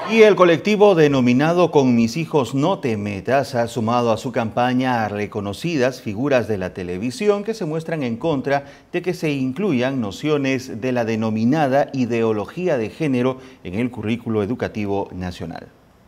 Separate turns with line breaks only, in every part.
Y el colectivo denominado Con mis hijos no te metas ha sumado a su campaña a reconocidas figuras de la televisión que se muestran en contra de que se incluyan nociones de la denominada ideología de género en el currículo educativo nacional.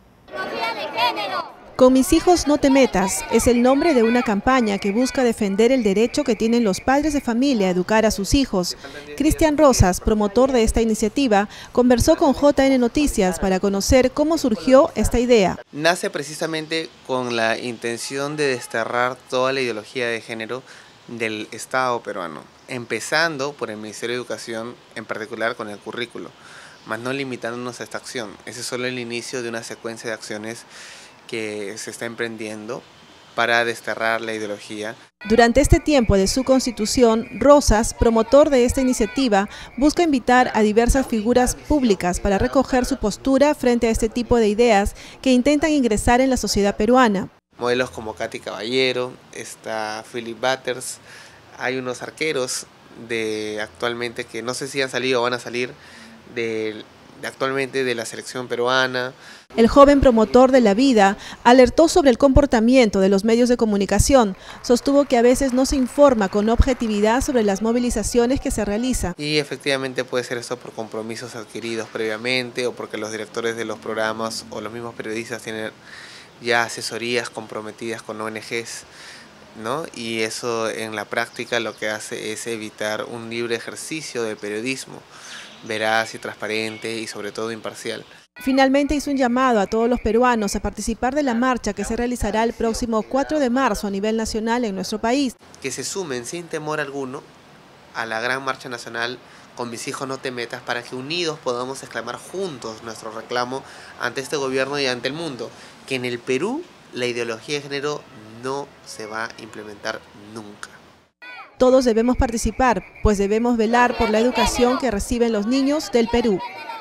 Con mis hijos no te metas es el nombre de una campaña que busca defender el derecho que tienen los padres de familia a educar a sus hijos. Cristian Rosas, promotor de esta iniciativa, conversó con JN Noticias para conocer cómo surgió esta idea.
Nace precisamente con la intención de desterrar toda la ideología de género del Estado peruano, empezando por el Ministerio de Educación, en particular con el currículo, más no limitándonos a esta acción. Ese es solo el inicio de una secuencia de acciones que se está emprendiendo para desterrar la ideología.
Durante este tiempo de su constitución, Rosas, promotor de esta iniciativa, busca invitar a diversas figuras públicas para recoger su postura frente a este tipo de ideas que intentan ingresar en la sociedad peruana.
Modelos como Katy Caballero, está Philip Butters, hay unos arqueros de actualmente que no sé si han salido o van a salir actualmente de la selección peruana.
El joven promotor de la vida alertó sobre el comportamiento de los medios de comunicación. Sostuvo que a veces no se informa con objetividad sobre las movilizaciones que se realizan.
Y efectivamente puede ser esto por compromisos adquiridos previamente o porque los directores de los programas o los mismos periodistas tienen ya asesorías comprometidas con ONGs, ¿no? Y eso en la práctica lo que hace es evitar un libre ejercicio de periodismo veraz y transparente y sobre todo imparcial.
Finalmente hizo un llamado a todos los peruanos a participar de la marcha que se realizará el próximo 4 de marzo a nivel nacional en nuestro país.
Que se sumen sin temor alguno a la gran marcha nacional Con mis hijos no te metas, para que unidos podamos exclamar juntos nuestro reclamo ante este gobierno y ante el mundo, que en el Perú la ideología de género no se va a implementar nunca.
Todos debemos participar, pues debemos velar por la educación que reciben los niños del Perú.